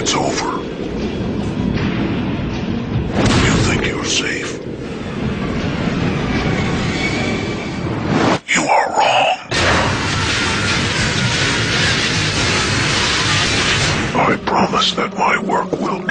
it's over. You think you're safe? You are wrong. I promise that my work will